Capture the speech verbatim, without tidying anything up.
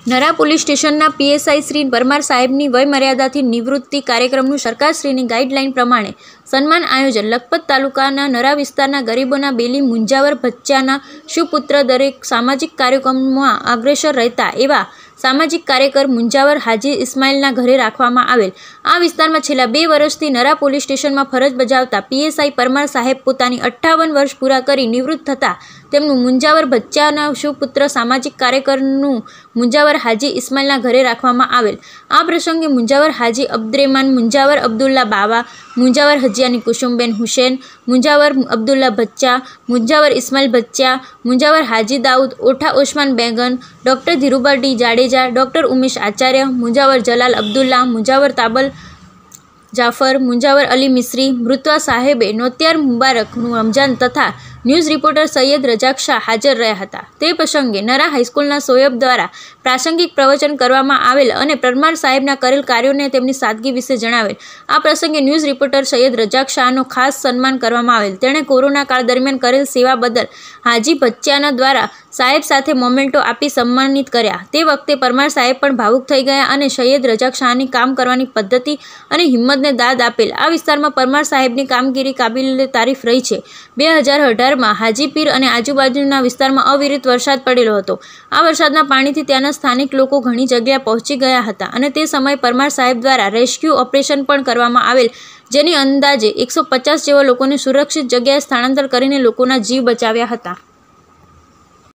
Nara police સ્ટેશનના PSI Shri Parmar સાહેબની વયમર્યાદાથી નિવૃત્તિ કાર્યક્રમનું સરકારશ્રીની ગાઈડલાઈન પ્રમાણે સન્માન આયોજન લખપત તાલુકાના નરા વિસ્તારના ગરીબોના બેલી મુંજાવર ભચ્ચાના સુપુત્ર દરેક સામાજિક કાર્યક્રમમાં અગ્રેસર રહેતા એવા સામાજિક કાર્યકર મુંજાવર હાજી ઇસ્માઇલના ઘરે રાખવામાં આવેલ આ વિસ્તારમાં છેલ્લા બે વર્ષથી નરા પોલીસ સ્ટેશનમાં ફરજ બજાવતા પીએસઆઈ પરમાર સાહેબ પોતાની અઠ્ઠાવન વર્ષ પૂરા કરી નિવૃત્ત થતા તેમનું મુંજાવર ભચ્ચાના સુપુત્ર સામાજિક કાર્યકરનું મુંજાવર હાજી ઇસ્માઇલના ઘરે રાખવામાં આવેલ આ પ્રસંગે મુંજાવર હાજી અબ્દુરેમાન મુંજાવર અબ્દુલ્લા બાવા મુંજાવર હજિયાની કુસુમબેન હુસેન મુંજાવર અબ્દુલ્લા ભચ્ચા મુંજાવર ઇસ્માઇલ ભચ્ચા મુંજાવર હાજી દાઉદ ઓઠા ઓસ્માન બેગન ડૉક્ટર ધીરુભાઈ જાડેજા ડૉક્ટર ઉમેશ આચાર્ય મુંજાવર જલાલ અબ્દુલ્લા મુંજાવર તાબલ જાફર મુંજાવર અલી મિસ્રી મૃતવા સાહેબે નોત્યાર મુબારકનું રમજાન તથા ન્યૂઝ રિપોર્ટર સૈયદ રજાક શાહ હાજર રહ્યા હતા તે પ્રસંગે નરા હાઈસ્કૂલના સોયબ દ્વારા પ્રાસંગિક પ્રવચન કરવામાં આવેલ અને પરમાર સાહેબના કરેલ કાર્યોને તેમની સાદગી વિશે જણાવેલ આ પ્રસંગે ન્યૂઝ રિપોર્ટર સૈયદ રજાક શાહનો ખાસ સન્માન કરવામાં આવેલ તેણે કોરોના કાળ દરમિયાન કરેલ સેવા બદલ હાજી ભચ્ચાના દ્વારા સાહેબ સાથે મોમેન્ટો આપી સન્માનિત કર્યા તે વખતે પરમાર સાહેબ પણ ભાવુક થઈ ગયા અને સૈયદ રજાક શાહની કામ કરવાની પદ્ધતિ અને હિંમતને દાદ આપેલ આ વિસ્તારમાં પરમાર સાહેબની કામગીરી કાબિલે તારીફ રહી છે બે હજાર અઢારમાં હાજીપીર અને આજુબાજુના વિસ્તારમાં અવિરત વરસાદ પડેલો હતો આ વરસાદના પાણીથી ત્યાંના સ્થાનિક લોકો ઘણી જગ્યાએ પહોંચી ગયા હતા અને તે સમયે પરમાર સાહેબ દ્વારા રેસ્ક્યુ ઓપરેશન પણ કરવામાં આવેલ જેની અંદાજે એકસો પચાસ જેવા લોકોને સુરક્ષિત જગ્યાએ સ્થળાંતર કરીને લોકોના જીવ બચાવ્યા હતા।